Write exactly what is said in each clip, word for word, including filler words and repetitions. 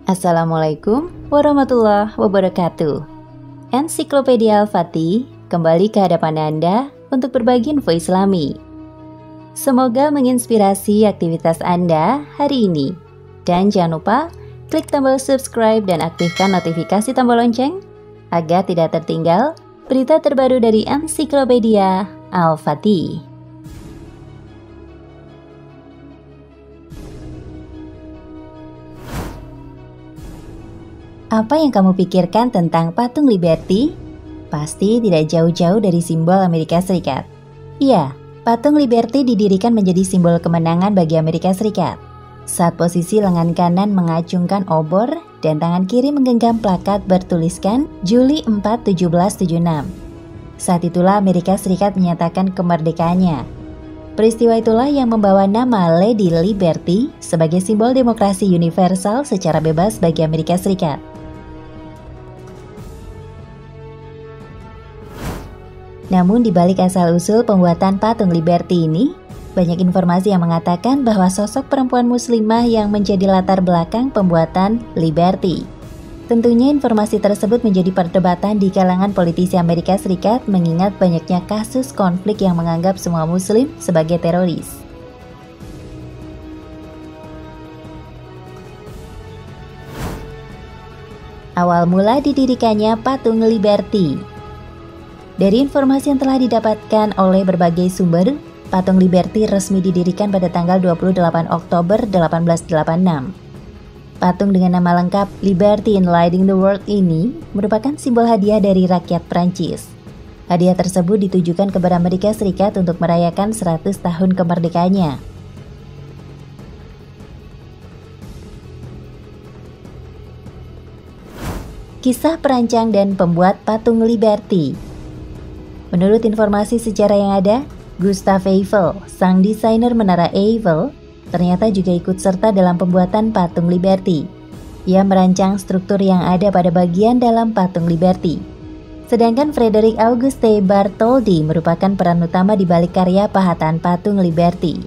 Assalamualaikum warahmatullahi wabarakatuh. Ensiklopedia Al-Fatih kembali ke hadapan Anda untuk berbagi info Islami. Semoga menginspirasi aktivitas Anda hari ini. Dan jangan lupa klik tombol subscribe dan aktifkan notifikasi tombol lonceng agar tidak tertinggal berita terbaru dari Ensiklopedia Al-Fatih. Apa yang kamu pikirkan tentang patung Liberty? Pasti tidak jauh-jauh dari simbol Amerika Serikat. Iya, patung Liberty didirikan menjadi simbol kemenangan bagi Amerika Serikat. Saat posisi lengan kanan mengacungkan obor dan tangan kiri menggenggam plakat bertuliskan Juli empat tujuh belas tujuh enam. Saat itulah Amerika Serikat menyatakan kemerdekaannya. Peristiwa itulah yang membawa nama Lady Liberty sebagai simbol demokrasi universal secara bebas bagi Amerika Serikat. Namun di balik asal-usul pembuatan patung Liberty ini, banyak informasi yang mengatakan bahwa sosok perempuan muslimah yang menjadi latar belakang pembuatan Liberty. Tentunya informasi tersebut menjadi perdebatan di kalangan politisi Amerika Serikat mengingat banyaknya kasus konflik yang menganggap semua muslim sebagai teroris. Awal mula didirikannya patung Liberty. Dari informasi yang telah didapatkan oleh berbagai sumber, patung Liberty resmi didirikan pada tanggal dua puluh delapan Oktober seribu delapan ratus delapan puluh enam. Patung dengan nama lengkap Liberty in Lighting the World ini merupakan simbol hadiah dari rakyat Prancis. Hadiah tersebut ditujukan kepada Amerika Serikat untuk merayakan seratus tahun kemerdekaannya. Kisah perancang dan pembuat patung Liberty. Menurut informasi sejarah yang ada, Gustave Eiffel, sang desainer menara Eiffel, ternyata juga ikut serta dalam pembuatan patung Liberty. Ia merancang struktur yang ada pada bagian dalam patung Liberty. Sedangkan Frederick Auguste Bartholdi merupakan peran utama di balik karya pahatan patung Liberty.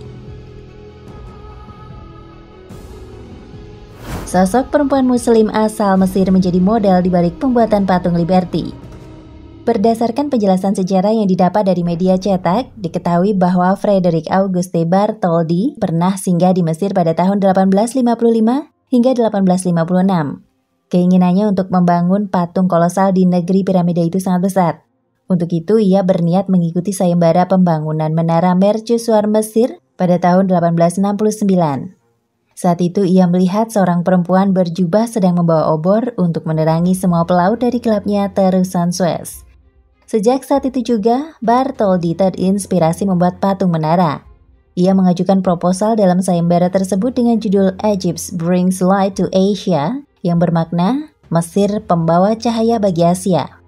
Sosok perempuan muslim asal Mesir menjadi model di balik pembuatan patung Liberty. Berdasarkan penjelasan sejarah yang didapat dari media cetak, diketahui bahwa Frederick Auguste Bartholdi pernah singgah di Mesir pada tahun delapan belas lima puluh lima hingga delapan belas lima puluh enam. Keinginannya untuk membangun patung kolosal di negeri piramida itu sangat besar. Untuk itu, ia berniat mengikuti sayembara pembangunan menara mercusuar Mesir pada tahun delapan belas enam puluh sembilan. Saat itu, ia melihat seorang perempuan berjubah sedang membawa obor untuk menerangi semua pelaut dari gelapnya terusan Suez. Sejak saat itu juga, Bartholdi terinspirasi membuat patung menara. Ia mengajukan proposal dalam sayembara tersebut dengan judul Egypt Brings Light to Asia, yang bermakna Mesir pembawa cahaya bagi Asia.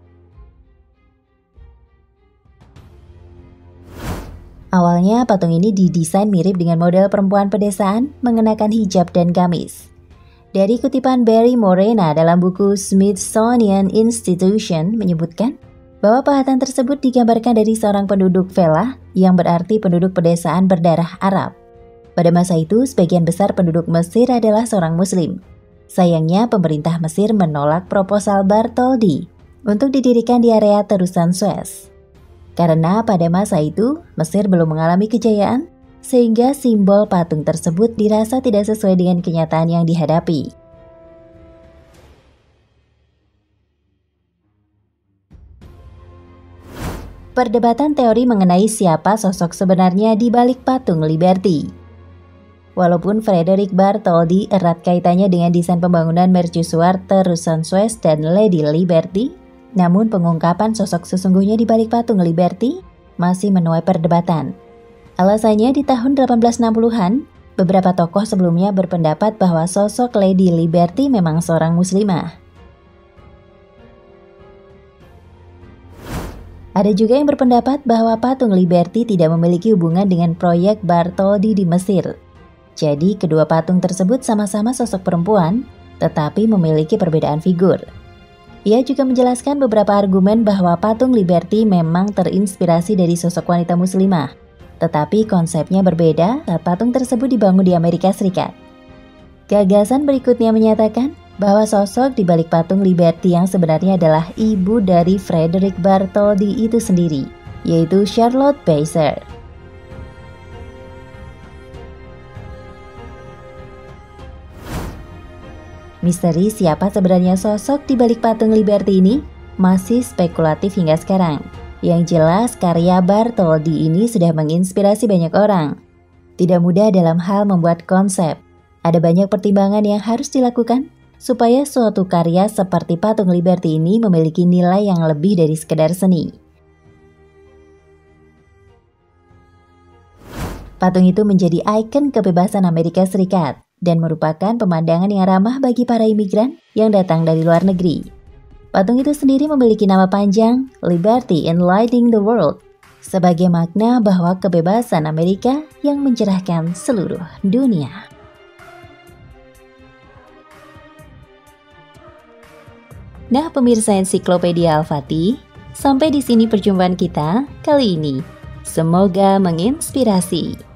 Awalnya patung ini didesain mirip dengan model perempuan pedesaan mengenakan hijab dan gamis. Dari kutipan Barry Morena dalam buku Smithsonian Institution menyebutkan bahwa pahatan tersebut digambarkan dari seorang penduduk Vela yang berarti penduduk pedesaan berdarah Arab. Pada masa itu, sebagian besar penduduk Mesir adalah seorang Muslim. Sayangnya, pemerintah Mesir menolak proposal Bartholdi untuk didirikan di area terusan Suez. Karena pada masa itu, Mesir belum mengalami kejayaan, sehingga simbol patung tersebut dirasa tidak sesuai dengan kenyataan yang dihadapi. Perdebatan teori mengenai siapa sosok sebenarnya di balik patung Liberty. Walaupun Frederick Bartholdi erat kaitannya dengan desain pembangunan mercusuar terusan Suez dan Lady Liberty, namun pengungkapan sosok sesungguhnya di balik patung Liberty masih menuai perdebatan. Alasannya di tahun delapan belas enam puluhan, beberapa tokoh sebelumnya berpendapat bahwa sosok Lady Liberty memang seorang muslimah. Ada juga yang berpendapat bahwa patung Liberty tidak memiliki hubungan dengan proyek Bartholdi di Mesir. Jadi kedua patung tersebut sama-sama sosok perempuan, tetapi memiliki perbedaan figur. Ia juga menjelaskan beberapa argumen bahwa patung Liberty memang terinspirasi dari sosok wanita muslimah, tetapi konsepnya berbeda saat patung tersebut dibangun di Amerika Serikat. Gagasan berikutnya menyatakan bahwa sosok di balik patung Liberty yang sebenarnya adalah ibu dari Frederick Bartholdi itu sendiri, yaitu Charlotte Baser. Misteri siapa sebenarnya sosok di balik patung Liberty ini masih spekulatif hingga sekarang. Yang jelas, karya Bartholdi ini sudah menginspirasi banyak orang. Tidak mudah dalam hal membuat konsep. Ada banyak pertimbangan yang harus dilakukan supaya suatu karya seperti patung Liberty ini memiliki nilai yang lebih dari sekedar seni. Patung itu menjadi ikon kebebasan Amerika Serikat dan merupakan pemandangan yang ramah bagi para imigran yang datang dari luar negeri. Patung itu sendiri memiliki nama panjang Liberty Enlightening the World, sebagai makna bahwa kebebasan Amerika yang mencerahkan seluruh dunia. Nah, pemirsa Ensiklopedia Al-Fatih, sampai di sini perjumpaan kita kali ini. Semoga menginspirasi.